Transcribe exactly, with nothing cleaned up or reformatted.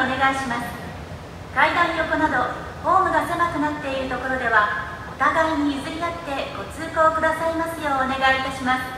お願いします。階段横などホームが狭くなっているところではお互いに譲り合ってご通行くださいますようお願いいたします。